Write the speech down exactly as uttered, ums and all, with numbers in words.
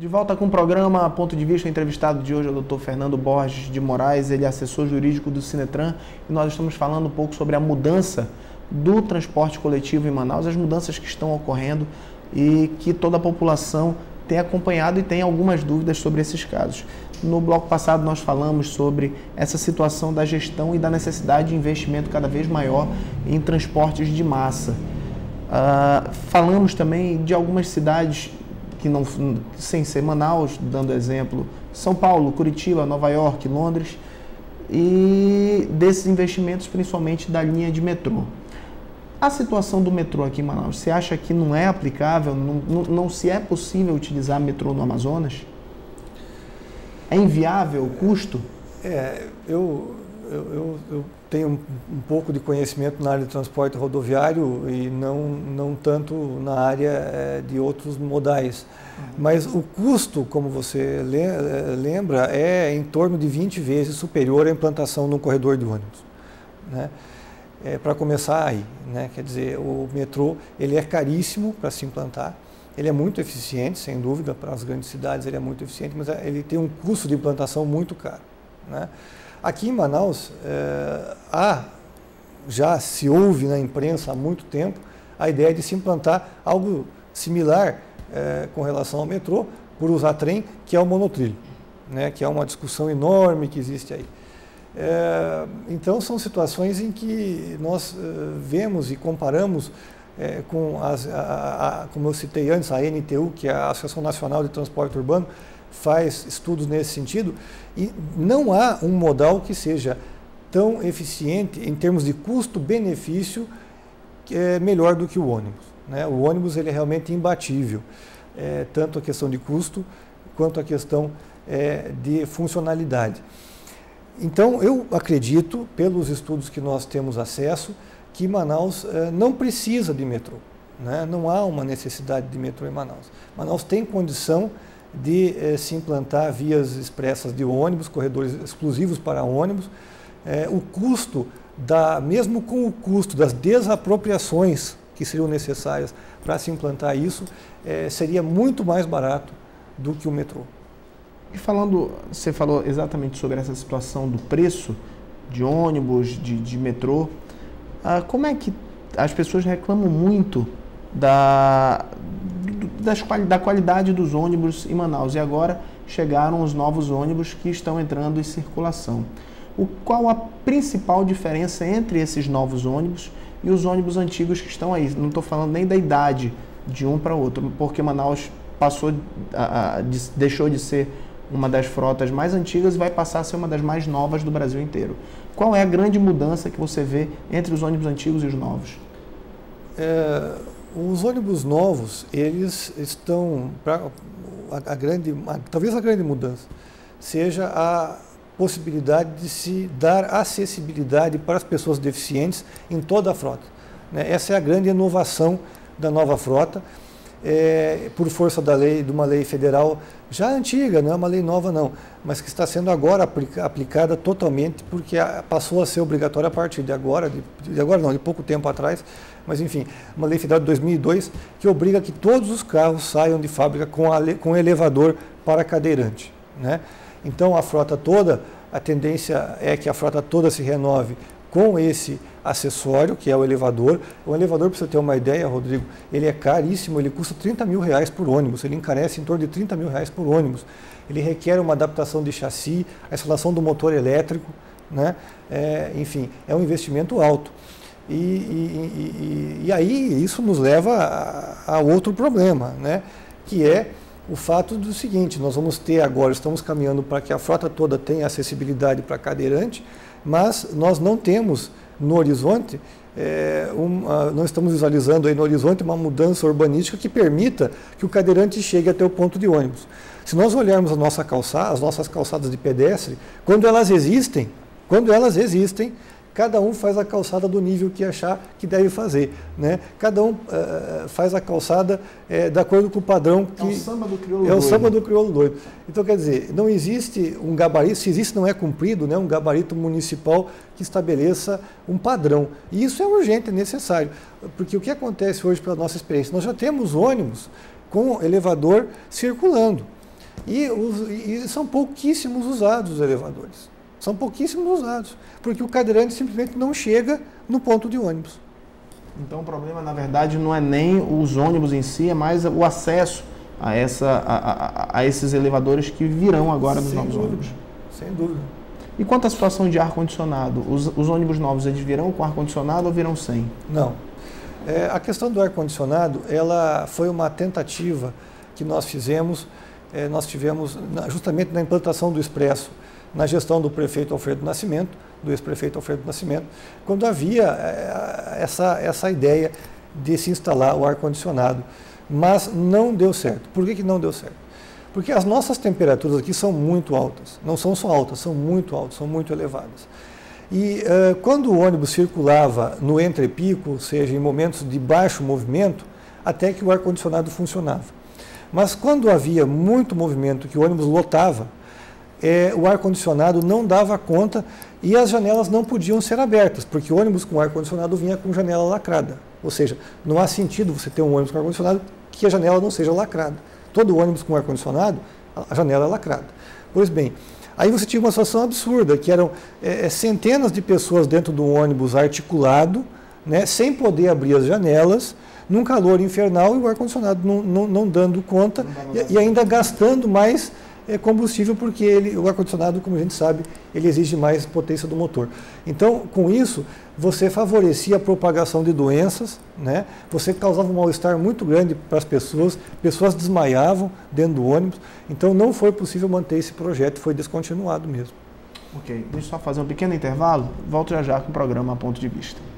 De volta com o programa Ponto de Vista, o entrevistado de hoje é o doutor Fernando Borges de Moraes, ele é assessor jurídico do Sinetran, e nós estamos falando um pouco sobre a mudança do transporte coletivo em Manaus, as mudanças que estão ocorrendo e que toda a população tem acompanhado e tem algumas dúvidas sobre esses casos. No bloco passado nós falamos sobre essa situação da gestão e da necessidade de investimento cada vez maior em transportes de massa. Uh, falamos também de algumas cidades que não, sem ser Manaus, dando exemplo, São Paulo, Curitiba, Nova York, Londres, e desses investimentos principalmente da linha de metrô. A situação do metrô aqui em Manaus, você acha que não é aplicável, não, não, não se é possível utilizar metrô no Amazonas? É inviável o custo? É, eu, eu, eu, eu tenho um, um pouco de conhecimento na área de transporte rodoviário e não, não tanto na área é, de outros modais. Mas o custo, como você lembra, é em torno de vinte vezes superior à implantação de um corredor de ônibus, né? É, para começar aí, né? Quer dizer, o metrô ele é caríssimo para se implantar, ele é muito eficiente, sem dúvida, para as grandes cidades ele é muito eficiente, mas ele tem um custo de implantação muito caro, né? Aqui em Manaus, é, há, já se ouve na imprensa há muito tempo a ideia de se implantar algo similar é, com relação ao metrô, por usar trem, que é o monotrilho, né? Que é uma discussão enorme que existe aí. É, então são situações em que nós uh, vemos e comparamos é, com, as, a, a, como eu citei antes, a N T U, que é a Associação Nacional de Transporte Urbano, faz estudos nesse sentido, e não há um modal que seja tão eficiente em termos de custo-benefício que é melhor do que o ônibus, né? O ônibus ele é realmente imbatível, é, tanto a questão de custo quanto a questão é, de funcionalidade. Então, eu acredito, pelos estudos que nós temos acesso, que Manaus eh, não precisa de metrô, né? Não há uma necessidade de metrô em Manaus. Manaus tem condição de eh, se implantar vias expressas de ônibus, corredores exclusivos para ônibus. Eh, o custo, da, mesmo com o custo das desapropriações que seriam necessárias para se implantar isso, eh, seria muito mais barato do que o metrô. E falando, você falou exatamente sobre essa situação do preço de ônibus, de, de metrô, ah, como é que as pessoas reclamam muito da, das, da qualidade dos ônibus em Manaus, e agora chegaram os novos ônibus que estão entrando em circulação. O, qual a principal diferença entre esses novos ônibus e os ônibus antigos que estão aí? Não estou falando nem da idade de um para outro, porque Manaus passou, a, a, de, deixou de ser uma das frotas mais antigas e vai passar a ser uma das mais novas do Brasil inteiro. Qual é a grande mudança que você vê entre os ônibus antigos e os novos? É, os ônibus novos, eles estão, pra, a, a grande, a, talvez a grande mudança seja a possibilidade de se dar acessibilidade para as pessoas deficientes em toda a frota, né? Essa é a grande inovação da nova frota. É, por força da lei, de uma lei federal já antiga, não é uma lei nova não, mas que está sendo agora aplica, aplicada totalmente, porque a, passou a ser obrigatória a partir de agora, de, de agora não, de pouco tempo atrás, mas enfim, uma lei federal de dois mil e dois que obriga que todos os carros saiam de fábrica com, a, com elevador para cadeirante, né? Então a frota toda, a tendência é que a frota toda se renove com esse acessório, que é o elevador. O elevador, para você ter uma ideia, Rodrigo, ele é caríssimo, ele custa trinta mil reais por ônibus, ele encarece em torno de trinta mil reais por ônibus. Ele requer uma adaptação de chassi, a instalação do motor elétrico, né? É, enfim, é um investimento alto. E, e, e, e aí isso nos leva a, a outro problema, né? Que é o fato do seguinte: nós vamos ter agora, estamos caminhando para que a frota toda tenha acessibilidade para cadeirante, mas nós não temos no horizonte, é, um, uh, não estamos visualizando aí no horizonte uma mudança urbanística que permita que o cadeirante chegue até o ponto de ônibus. Se nós olharmos a nossa calçada, as nossas calçadas de pedestre, quando elas existem, quando elas existem, cada um faz a calçada do nível que achar que deve fazer, né? Cada um uh, faz a calçada uh, de acordo com o padrão que... É o samba do crioulo doido. É o samba do crioulo doido. Então, quer dizer, não existe um gabarito, se existe não é cumprido, né, um gabarito municipal que estabeleça um padrão. E isso é urgente, é necessário. Porque o que acontece hoje pela nossa experiência? Nós já temos ônibus com elevador circulando. E, os, e são pouquíssimos usados os elevadores. São pouquíssimos usados, porque o cadeirante simplesmente não chega no ponto de ônibus. Então o problema, na verdade, não é nem os ônibus em si, é mais o acesso a, essa, a, a, a esses elevadores que virão agora nos novos ônibus. Sem dúvida. E quanto à situação de ar-condicionado? Os, os ônibus novos, eles virão com ar-condicionado ou virão sem? Não. É, a questão do ar-condicionado, ela foi uma tentativa que nós fizemos, é, nós tivemos na, justamente na implantação do Expresso, na gestão do prefeito Alfredo Nascimento, do ex-prefeito Alfredo Nascimento, quando havia é, essa, essa ideia de se instalar o ar-condicionado, mas não deu certo. Por que que não deu certo? Porque as nossas temperaturas aqui são muito altas, não são só altas, são muito altas, são muito elevadas. E uh, quando o ônibus circulava no entrepico, ou seja, em momentos de baixo movimento, até que o ar-condicionado funcionava. Mas quando havia muito movimento, que o ônibus lotava, é, o ar-condicionado não dava conta e as janelas não podiam ser abertas, porque o ônibus com ar-condicionado vinha com janela lacrada. Ou seja, não há sentido você ter um ônibus com ar-condicionado que a janela não seja lacrada. Todo ônibus com ar-condicionado, a janela é lacrada. Pois bem, aí você tinha uma situação absurda, que eram é, centenas de pessoas dentro do ônibus articulado, né, sem poder abrir as janelas, num calor infernal e o ar-condicionado não, não, não dando conta e, e ainda gastando mais é, combustível, porque ele, o ar-condicionado, como a gente sabe, ele exige mais potência do motor. Então, com isso, você favorecia a propagação de doenças, né? Você causava um mal-estar muito grande para as pessoas, pessoas desmaiavam dentro do ônibus, então não foi possível manter esse projeto, foi descontinuado mesmo. Ok, deixa eu só fazer um pequeno intervalo, volto já já com o programa A Ponto de Vista.